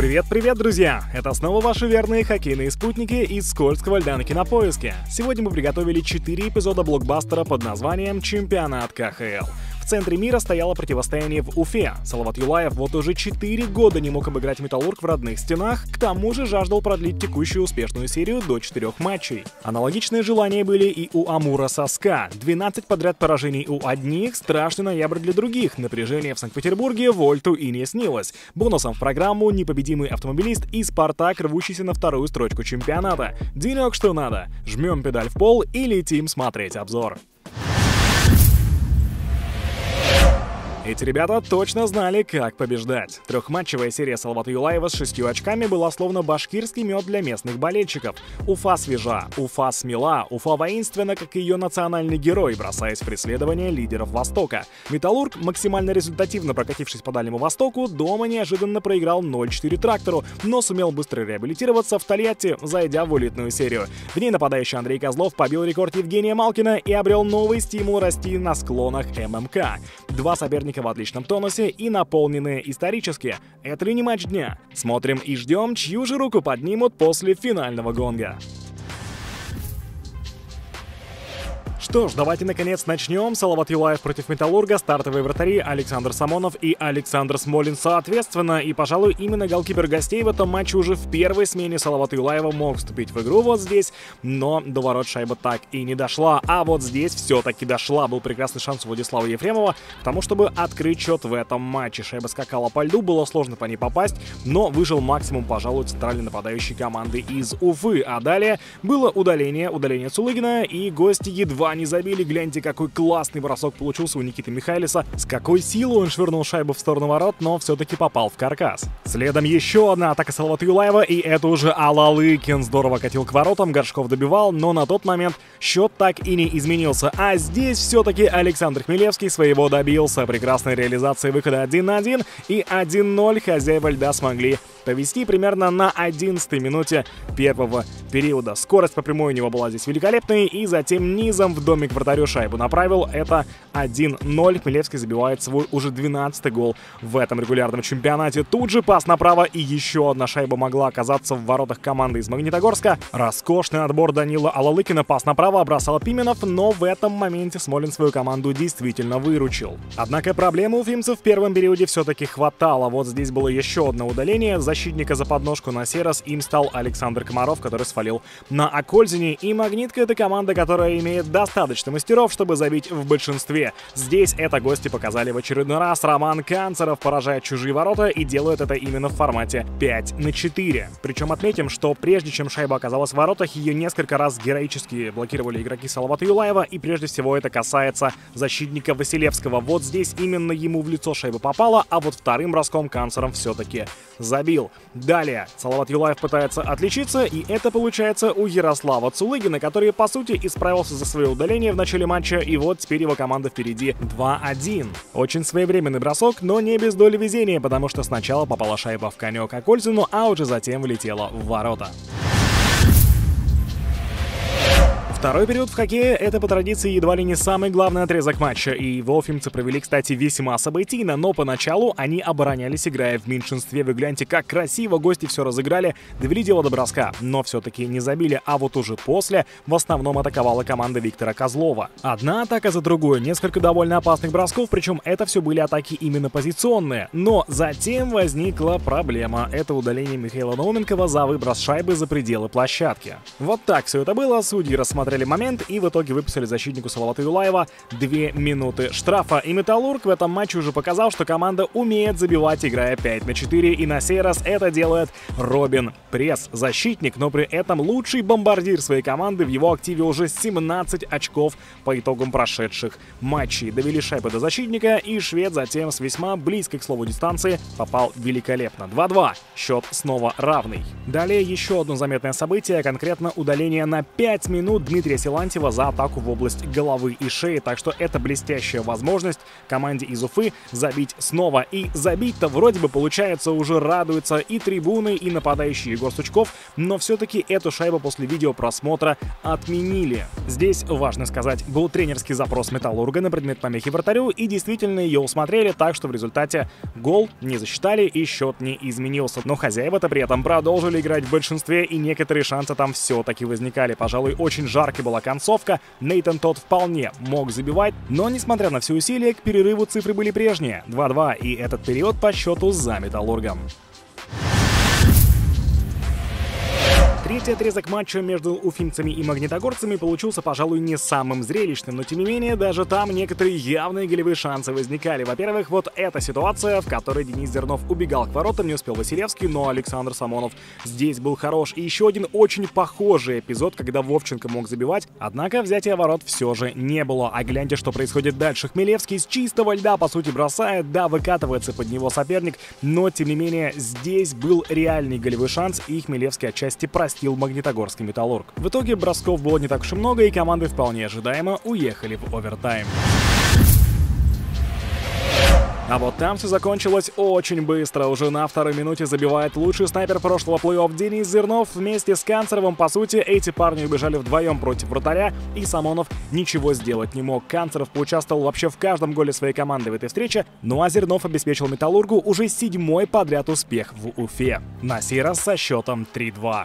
Привет-привет, друзья! Это снова ваши верные хоккейные спутники из скользкого льда на Кинопоиске. Сегодня мы приготовили 4 эпизода блокбастера под названием «Чемпионат КХЛ». В центре мира стояло противостояние в Уфе. Салават Юлаев вот уже 4 года не мог обыграть Металлург в родных стенах, к тому же жаждал продлить текущую успешную серию до 4 матчей. Аналогичные желания были и у Амура со СКА. 12 подряд поражений у одних, страшный ноябрь для других. Напряжение в Санкт-Петербурге Вольту и не снилось. Бонусом в программу непобедимый автомобилист и Спартак, рвущийся на вторую строчку чемпионата. Денек что надо. Жмем педаль в пол и летим смотреть обзор. Эти ребята точно знали, как побеждать. Трехматчевая серия Салавата Юлаева с 6 очками была словно башкирский мед для местных болельщиков. Уфа свежа, Уфа смела, Уфа воинственна, как и ее национальный герой, бросаясь в преследование лидеров Востока. Металлург, максимально результативно прокатившись по Дальнему Востоку, дома неожиданно проиграл 0-4 Трактору, но сумел быстро реабилитироваться в Тольятти, зайдя в элитную серию. В ней нападающий Андрей Козлов побил рекорд Евгения Малкина и обрел новый стимул расти на склонах ММК. Два соперника в отличном тонусе и наполненные исторически. Это ли не матч дня? Смотрим и ждем, чью же руку поднимут после финального гонга. Что ж, давайте наконец начнем. Салават Юлаев против Металлурга, стартовые вратари Александр Самонов и Александр Смолин соответственно. И, пожалуй, именно голкипер гостей в этом матче уже в первой смене Салавата Юлаева мог вступить в игру вот здесь, но до ворот шайба так и не дошла. А вот здесь все-таки дошла. Был прекрасный шанс у Владислава Ефремова к тому, чтобы открыть счет в этом матче. Шайба скакала по льду, было сложно по ней попасть, но выжил максимум, пожалуй, центральный нападающий команды из Уфы. А далее было удаление Цулыгина, и гости едва не забили. Гляньте, какой классный бросок получился у Никиты Михайлиса. С какой силой он швырнул шайбу в сторону ворот, но все-таки попал в каркас. Следом еще одна атака Салавата Юлаева, и это уже Алалыкин здорово катил к воротам, Горшков добивал, но на тот момент счет так и не изменился. А здесь все-таки Александр Хмелевский своего добился. Прекрасная реализация выхода 1 на 1, и 1-0 хозяева льда смогли повести примерно на 11-й минуте первого периода. Скорость по прямой у него была здесь великолепной, и затем низом в домик вратарю шайбу направил. Это 1-0. Хмелевский забивает свой уже 12-й гол в этом регулярном чемпионате. Тут же пас направо, и еще одна шайба могла оказаться в воротах команды из Магнитогорска. Роскошный отбор Данила Алалыкина, пас направо бросал Пименов, но в этом моменте Смолин свою команду действительно выручил. Однако проблемы у уфимцев в первом периоде все-таки хватало. Вот здесь было еще одно удаление защитника за подножку. На сей раз им стал Александр Комаров, который свалил на Акользине. И Магнитка — это команда, которая имеет достаточно мастеров, чтобы забить в большинстве. Здесь это гости показали в очередной раз. Роман Канцеров поражает чужие ворота и делает это именно в формате 5-4. Причем отметим, что прежде чем шайба оказалась в воротах, ее несколько раз героически блокировали игроки Салавата Юлаева, и прежде всего это касается защитника Василевского. Вот здесь именно ему в лицо шайба попала, а вот вторым броском Канцеров все-таки забил. Далее Салават Юлаев пытается отличиться, и это получается у Ярослава Цулыгина, который по сути исправился за свое удаление в начале матча, и вот теперь его команда впереди 2-1. Очень своевременный бросок, но не без доли везения, потому что сначала попала шайба в конек Акользину, а уже затем влетела в ворота. Второй период в хоккее — это по традиции едва ли не самый главный отрезок матча, и его уфимцы провели, кстати, весьма событийно, но поначалу они оборонялись, играя в меньшинстве. Вы гляньте, как красиво гости все разыграли, довели дело до броска, но все-таки не забили, а вот уже после в основном атаковала команда Виктора Козлова. Одна атака за другой, несколько довольно опасных бросков, причем это все были атаки именно позиционные. Но затем возникла проблема — это удаление Михаила Науменкова за выброс шайбы за пределы площадки. Вот так все это было, судьи рассмотрели момент и в итоге выписали защитнику Салавата Юлаева 2 минуты штрафа. И Металлург в этом матче уже показал, что команда умеет забивать, играя 5-4, и на сей раз это делает Робин Пресс, защитник, но при этом лучший бомбардир своей команды. В его активе уже 17 очков по итогам прошедших матчей. Довели шайбу до защитника, и швед затем с весьма близкой, к слову, дистанции попал великолепно. 2-2. Счет снова равный. Далее еще одно заметное событие, конкретно удаление на 5 минут Дмитрия Силантьева за атаку в область головы и шеи, так что это блестящая возможность команде из Уфы забить снова. И забить-то вроде бы получается, уже радуются и трибуны, и нападающий Егор Сучков, но все-таки эту шайбу после видеопросмотра отменили. Здесь важно сказать, был тренерский запрос Металлурга на предмет помехи вратарю, и действительно ее усмотрели, так что в результате гол не засчитали и счет не изменился. Но хозяева-то при этом продолжили играть в большинстве, и некоторые шансы там все-таки возникали. Пожалуй, очень жаркой была концовка, Нейтан Тодд вполне мог забивать, но несмотря на все усилия, к перерыву цифры были прежние — 2-2, и этот период по счету за Металлургом. Третий отрезок матча между уфимцами и магнитогорцами получился, пожалуй, не самым зрелищным, но тем не менее даже там некоторые явные голевые шансы возникали. Во-первых, вот эта ситуация, в которой Денис Зернов убегал к воротам, не успел Василевский, но Александр Самонов здесь был хорош. И еще один очень похожий эпизод, когда Вовченко мог забивать, однако взятия ворот все же не было. А гляньте, что происходит дальше. Хмелевский с чистого льда, по сути, бросает, да, выкатывается под него соперник, но тем не менее здесь был реальный голевой шанс, и Хмелевский отчасти простил магнитогорский Металлург. В итоге бросков было не так уж и много, и команды вполне ожидаемо уехали в овертайм. А вот там все закончилось очень быстро. Уже на второй минуте забивает лучший снайпер прошлого плей-офф Денис Зернов. Вместе с Канцеровым, по сути, эти парни убежали вдвоем против вратаря, и Самонов ничего сделать не мог. Канцеров поучаствовал вообще в каждом голе своей команды в этой встрече, ну а Зернов обеспечил Металлургу уже 7-й подряд успех в Уфе. На сей раз со счетом 3-2.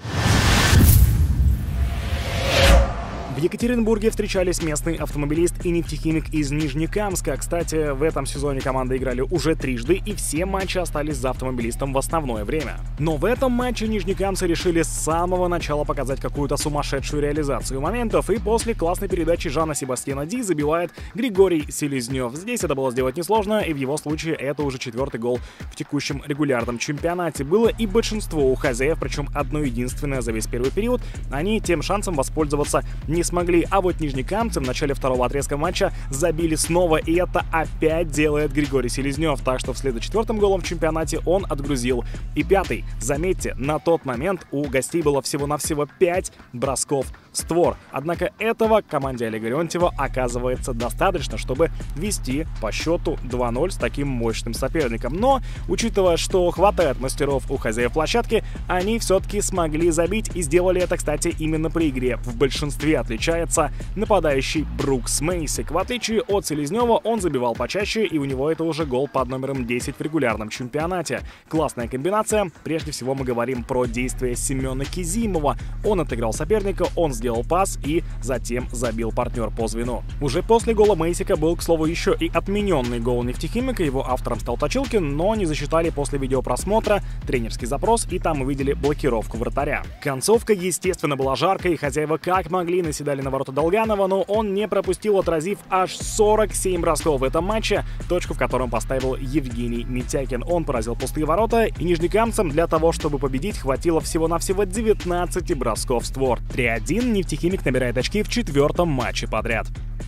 В Екатеринбурге встречались местный автомобилист и нефтехимик из Нижнекамска. Кстати, в этом сезоне команды играли уже трижды, и все матчи остались за автомобилистом в основное время. Но в этом матче нижнекамцы решили с самого начала показать какую-то сумасшедшую реализацию моментов, и после классной передачи Жана Себастьяна Ди забивает Григорий Селезнев. Здесь это было сделать несложно, и в его случае это уже 4-й гол в текущем регулярном чемпионате. Было и большинство у хозяев, причем одно единственное за весь первый период. Они тем шансом воспользоваться не смогли, а вот нижнекамцы в начале второго отрезка матча забили снова, и это опять делает Григорий Селезнев, так что вслед за 4-м голом в чемпионате он отгрузил и 5-й. Заметьте, на тот момент у гостей было всего-навсего 5 бросков в створ, однако этого команде Олега Леонтьева оказывается достаточно, чтобы вести по счету 2-0 с таким мощным соперником. Но, учитывая, что хватает мастеров у хозяев площадки, они все-таки смогли забить, и сделали это, кстати, именно при игре в большинстве. Отличается нападающий Брукс Мейсик. В отличие от Селезнева, он забивал почаще, и у него это уже гол под номером 10 в регулярном чемпионате. Классная комбинация. Прежде всего мы говорим про действия Семена Кизимова. Он отыграл соперника, он сделал пас и затем забил партнер по звену. Уже после гола Мейсика был, к слову, еще и отмененный гол нефтехимика. Его автором стал Точилкин, но не засчитали после видеопросмотра тренерский запрос, и там увидели блокировку вратаря. Концовка, естественно, была жаркой, и хозяева как могли наседали на ворота Долганова, но он не пропустил, отразив аж 47 бросков в этом матче, точку в котором поставил Евгений Митякин. Он поразил пустые ворота, и нижнекамцам для того, чтобы победить, хватило всего-навсего 19 бросков в створ. 3-1, нефтехимик набирает очки в 4-м матче подряд.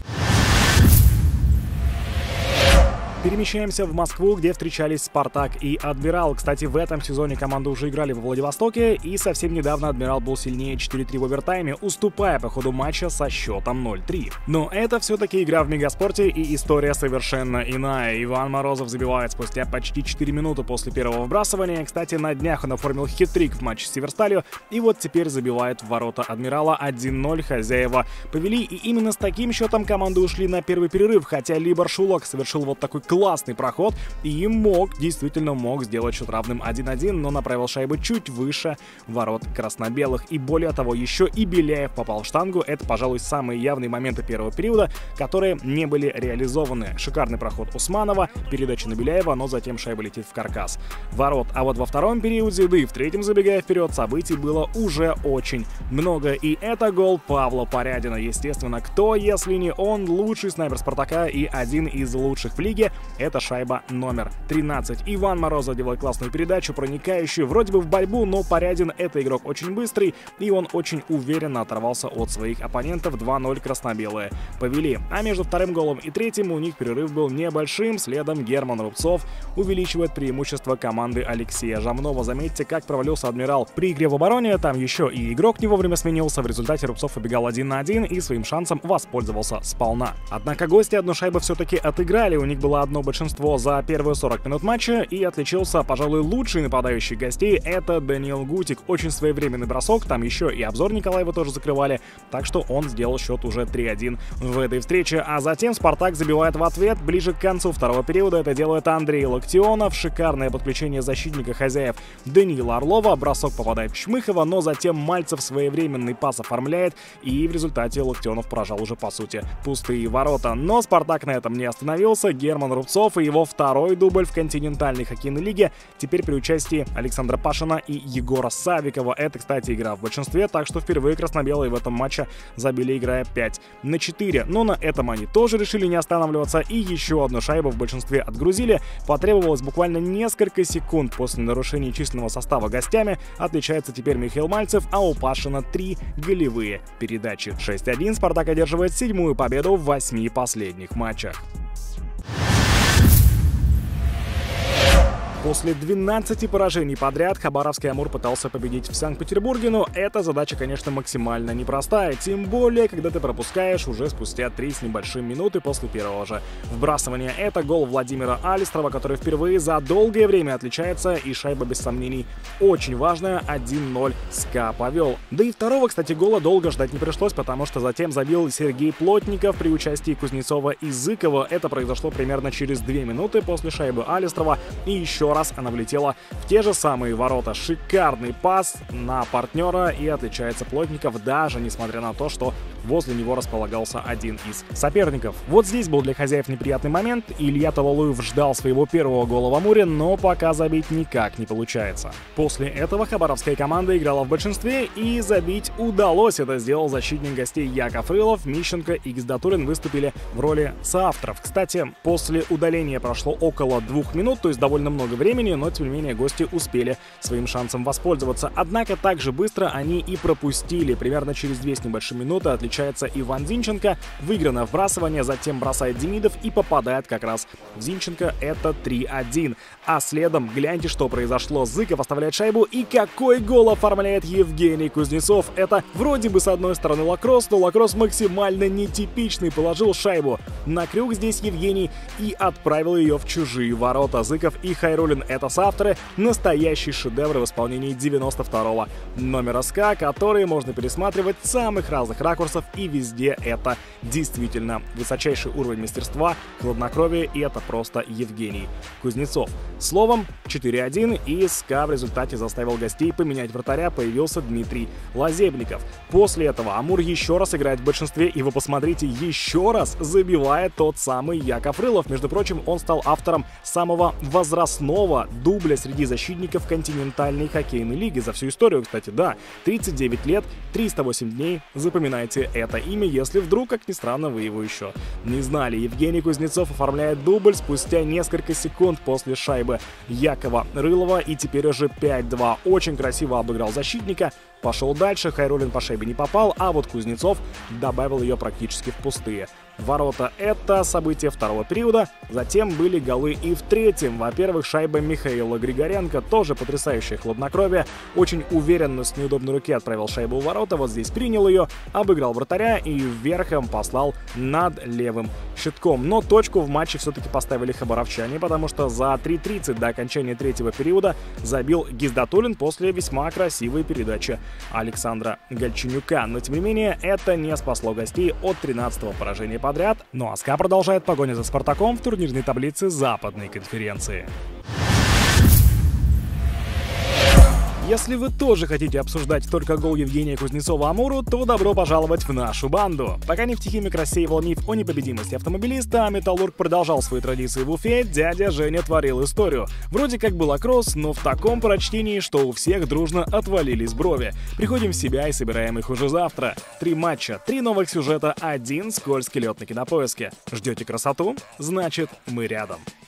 Перемещаемся в Москву, где встречались «Спартак» и «Адмирал». Кстати, в этом сезоне команды уже играли во Владивостоке, и совсем недавно «Адмирал» был сильнее 4-3 в овертайме, уступая по ходу матча со счетом 0-3. Но это все-таки игра в мегаспорте, и история совершенно иная. Иван Морозов забивает спустя почти 4 минуты после первого вбрасывания. Кстати, на днях он оформил хит-трик в матче с Северсталью, и вот теперь забивает в ворота «Адмирала». 1-0 хозяева повели, и именно с таким счетом команды ушли на первый перерыв, хотя Либор Шулок совершил вот такой классный проход и действительно мог сделать счет равным 1-1, но направил шайбу чуть выше ворот красно-белых. И более того, еще и Беляев попал в штангу. Это, пожалуй, самые явные моменты первого периода, которые не были реализованы. Шикарный проход Усманова, передача на Беляева, но затем шайба летит в каркас ворот. А вот во втором периоде, да и в третьем, забегая вперед, событий было уже очень много. И это гол Павла Порядина. Естественно, кто, если не он, лучший снайпер Спартака и один из лучших в лиге. Это шайба номер 13. Иван Морозов делает классную передачу, проникающую вроде бы в борьбу, но Порядин — это игрок очень быстрый, и он очень уверенно оторвался от своих оппонентов. 2-0 красно-белые повели. А между вторым голом и третьим у них перерыв был небольшим. Следом Герман Рубцов увеличивает преимущество команды Алексея Жамнова. Заметьте, как провалился Адмирал при игре в обороне. Там еще и игрок не вовремя сменился. В результате Рубцов убегал 1 на 1 и своим шансом воспользовался сполна. Однако гости одну шайбу все-таки отыграли. У них было одно большинство за первые 40 минут матча, и отличился, пожалуй, лучший нападающий гостей. Это Даниил Гутик. Очень своевременный бросок. Там еще и обзор Николаева тоже закрывали. Так что он сделал счет уже 3-1 в этой встрече. А затем Спартак забивает в ответ. Ближе к концу второго периода это делает Андрей Локтионов. Шикарное подключение защитника хозяев Даниила Орлова. Бросок попадает в Чмыхова, но затем Мальцев своевременный пас оформляет, и в результате Локтионов поражал уже, по сути, пустые ворота. Но Спартак на этом не остановился. Герман Рубцов и его второй дубль в континентальной хоккейной лиге теперь при участии Александра Пашина и Егора Савикова. Это, кстати, игра в большинстве, так что впервые красно-белые в этом матче забили, играя 5-4. Но на этом они тоже решили не останавливаться, и еще одну шайбу в большинстве отгрузили. Потребовалось буквально несколько секунд после нарушения численного состава гостями. Отличается теперь Михаил Мальцев, а у Пашина 3 голевые передачи. 6-1 Спартак одерживает 7-ю победу в 8 последних матчах. После 12 поражений подряд Хабаровский «Амур» пытался победить в Санкт-Петербурге, но эта задача, конечно, максимально непростая, тем более, когда ты пропускаешь уже спустя 3 с небольшим минуты после первого же вбрасывания. Это гол Владимира Алистрова, который впервые за долгое время отличается, и шайба, без сомнений, очень важная. 1-0 СКА повел. Да и второго, кстати, гола долго ждать не пришлось, потому что затем забил Сергей Плотников при участии Кузнецова и Зыкова. Это произошло примерно через 2 минуты после шайбы Алистрова, и еще раз она влетела в те же самые ворота. Шикарный пас на партнера, и отличается Плотников, даже несмотря на то, что возле него располагался один из соперников. Вот здесь был для хозяев неприятный момент. Илья Талалуев ждал своего первого гола в «Амуре», но пока забить никак не получается. После этого хабаровская команда играла в большинстве, и забить удалось. Это сделал защитник гостей Яков Рылов. Мищенко и Гиздатуллин выступили в роли соавторов. Кстати, после удаления прошло около 2 минут, то есть довольно много времени, но тем не менее гости успели своим шансом воспользоваться. Однако также быстро они и пропустили. Примерно через 2 с небольшим минуты отличается Иван Зинченко. Выигранное вбрасывание, затем бросает Демидов и попадает как раз в Зинченко. Это 3-1. А следом, гляньте, что произошло. Зыков оставляет шайбу, и какой гол оформляет Евгений Кузнецов. Это вроде бы с одной стороны лакросс, но лакросс максимально нетипичный. Положил шайбу на крюк здесь Евгений и отправил ее в чужие ворота. Зыков и Хайруллин — это соавторы. Настоящий шедевр в исполнении 92-го номера СКА, которые можно пересматривать с самых разных ракурсов, и везде это действительно высочайший уровень мастерства, хладнокровия, и это просто Евгений Кузнецов. Словом, 4-1, и СКА в результате заставил гостей поменять вратаря. Появился Дмитрий Лазебников. После этого «Амур» еще раз играет в большинстве, и вы посмотрите, еще раз забивает тот самый Яков Рылов. Между прочим, он стал автором самого возрастного дубля среди защитников континентальной хоккейной лиги за всю историю, кстати, да. 39 лет, 308 дней. Запоминайте это имя, если вдруг, как ни странно, вы его еще не знали. Евгений Кузнецов оформляет дубль спустя несколько секунд после шайбы Якова Рылова, и теперь уже 5-2. Очень красиво обыграл защитника. Пошел дальше, Хайруллин по шайбе не попал, а вот Кузнецов добавил ее практически в пустые ворота. Это событие второго периода. Затем были голы и в третьем. Во-первых, шайба Михаила Григоренко, тоже потрясающее хладнокровие. Очень уверенно с неудобной руки отправил шайбу в ворота. Вот здесь принял ее, обыграл вратаря и верхом послал над левым щитком. Но точку в матче все-таки поставили хабаровчане, потому что за 3:30 до окончания третьего периода забил Гиздатуллин после весьма красивой передачи Александра Гальченюка. Но тем не менее, это не спасло гостей от 13-го поражения подряд. Ну а СКА продолжает погоню за Спартаком в турнирной таблице Западной конференции. Если вы тоже хотите обсуждать только гол Евгения Кузнецова-Амуру, то добро пожаловать в нашу банду. Пока нефтехимик рассеивал миф о непобедимости автомобилиста, а Металлург продолжал свои традиции в Уфе, дядя Женя творил историю. Вроде как был кросс, но в таком прочтении, что у всех дружно отвалились брови. Приходим в себя и собираем их уже завтра. 3 матча, 3 новых сюжета, 1 скользкий лед на Кинопоиске. Ждете красоту? Значит, мы рядом.